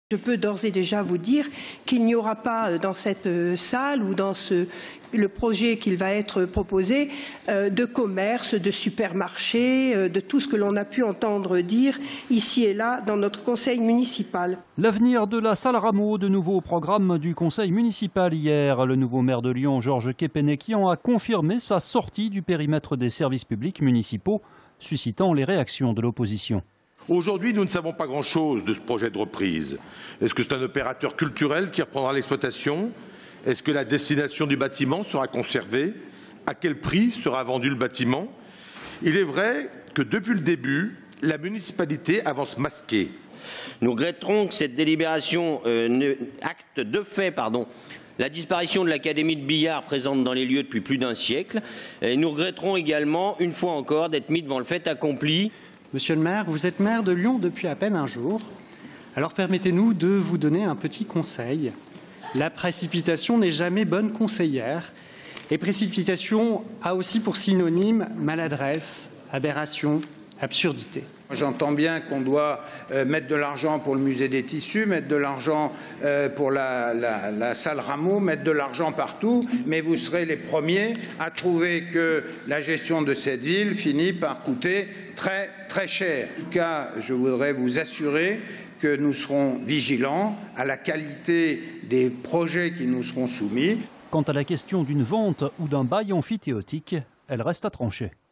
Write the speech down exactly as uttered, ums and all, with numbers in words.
Je peux d'ores et déjà vous dire qu'il n'y aura pas dans cette salle ou dans ce, le projet qu'il va être proposé euh, de commerce, de supermarché, euh, de tout ce que l'on a pu entendre dire ici et là dans notre conseil municipal. L'avenir de la salle Rameau, de nouveau au programme du conseil municipal hier. Le nouveau maire de Lyon, Georges Kepenekian, a confirmé sa sortie du périmètre des services publics municipaux, suscitant les réactions de l'opposition. Aujourd'hui, nous ne savons pas grand-chose de ce projet de reprise. Est-ce que c'est un opérateur culturel qui reprendra l'exploitation? Est-ce que la destination du bâtiment sera conservée? À quel prix sera vendu le bâtiment? Il est vrai que depuis le début, la municipalité avance masquée. Nous regretterons que cette délibération euh, ne, acte de fait pardon, la disparition de l'académie de billard présente dans les lieux depuis plus d'un siècle. Et nous regretterons également, une fois encore, d'être mis devant le fait accompli. Monsieur le maire, vous êtes maire de Lyon depuis à peine un jour. Alors permettez-nous de vous donner un petit conseil. La précipitation n'est jamais bonne conseillère. Et précipitation a aussi pour synonyme maladresse, aberration, absurdité. J'entends bien qu'on doit euh, mettre de l'argent pour le musée des tissus, mettre de l'argent euh, pour la, la, la salle Rameau, mettre de l'argent partout, mais vous serez les premiers à trouver que la gestion de cette ville finit par coûter très très cher. En tout cas, je voudrais vous assurer que nous serons vigilants à la qualité des projets qui nous seront soumis. Quant à la question d'une vente ou d'un bail amphithéotique, elle reste à trancher.